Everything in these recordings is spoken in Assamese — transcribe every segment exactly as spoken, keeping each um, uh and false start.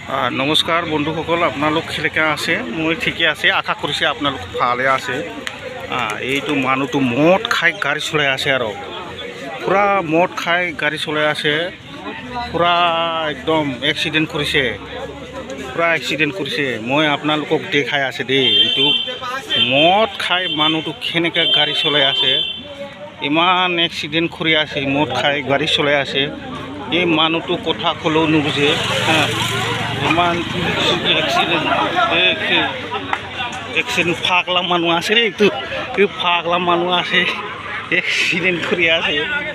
নমস্কাৰ বন্ধুসকল, আপোনালোক কেনেকৈ আছে? মই ঠিকে আছে, আশা কৰিছে আপোনালোক ভালে আছে। এইটো মানুহটো মদ খাই গাড়ী চলাই আছে আৰু পুৰা মদ খাই গাড়ী চলাই আছে, পুৰা একদম এক্সিডেণ্ট কৰিছে, পুৰা এক্সিডেণ্ট কৰিছে। মই আপোনালোকক দেখাই আছে দেই, এইটো মদ খাই মানুহটো কেনেকৈ গাড়ী চলাই আছে, ইমান এক্সিডেণ্ট কৰি আছে, মদ খাই গাড়ী চলাই আছে। এই মানুহটো কথা ক'লেও নুবুজে, ইমান এক্সিডেণ্ট এক্সিডেণ্ট ফাগলা মানুহ আছে ৰে, এইটো এই ফাগলা মানুহ আছে, এক্সিডেণ্ট কৰি আছে,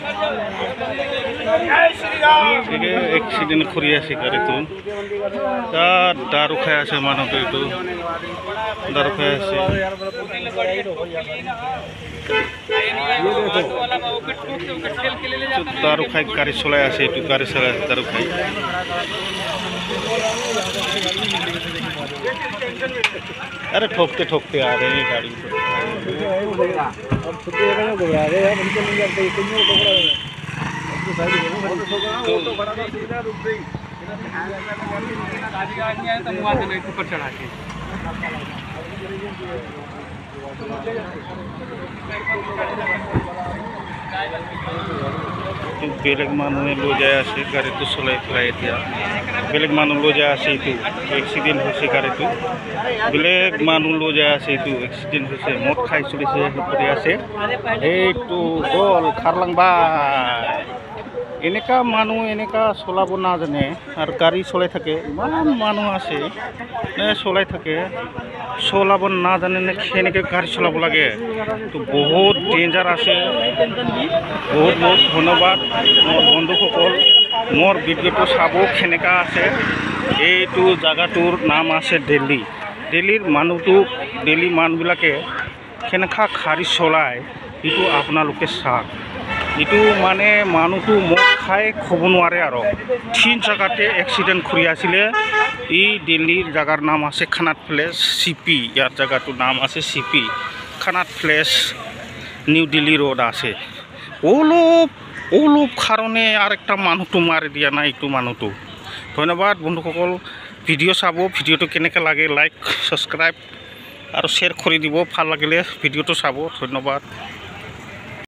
এক্সিডেণ্ট কৰি আছে গাড়ীটো। তাত দাৰু খাই আছে মানুহটো, এইটো দাৰু খাই আছে। दारू खाई गाड़ी चलाया से तो गाड़ी चलाया दारू खाई अरे ठोकते ठोकते आ रहे हैं गाड़ी बेलेग मानुहे लो जाए आसे गाड़ी तो चलाई पेलाय एतिया बेलेग मानु लो जाए आसे इतु एक्सिडेंट होइसे गाड़ी तो बेलेग मानु लो जाए आसे इतु एक्सिडेंट होइसे मद खाइ चलिसे हेपरि आसे एतु गल खारलांबाय এনেকা মানুহ এনেকা চলাব না জানে আৰু গাড়ী চলাই থাকে, ইমান মানুহ আছে নে চলাই থাকে, চলাব না জানে নে কেনেকৈ গাড়ী চলাব লাগে, তো বহুত ডেঞ্জাৰ আছে। বহুত বহুত ধন্যবাদ মোৰ বন্ধুসকল, মোৰ ভিডিঅ'টো চাব কেনেকা আছে। এইটো জাগাটোৰ নাম আছে দিল্লী। দিল্লীৰ মানুহটো দিল্লী মানুহবিলাকে কেনেকা গাড়ী চলায় এইটো আপোনালোকে চাওক। এইটো মানে মানুহটো মদ খাই খব নোৱাৰে আৰু তিন জাগাতে এক্সিডেণ্ট কৰি আছিলে। এই দিল্লীৰ জাগাৰ নাম আছে খানাট প্লেচ চিপি, ইয়াৰ জাগাটোৰ নাম আছে চিপি খানাট প্লেচ, নিউ দিল্লী ৰোড আছে। অলপ অলপ কাৰণে আৰু একটা মানুহটো মাৰি দিয়া নাই এইটো মানুহটো। ধন্যবাদ বন্ধুসকল, ভিডিঅ' চাব, ভিডিঅ'টো কেনেকৈ লাগে লাইক ছাবস্ক্ৰাইব আৰু শ্বেয়াৰ কৰি দিব, ভাল লাগিলে ভিডিঅ'টো চাব। ধন্যবাদ।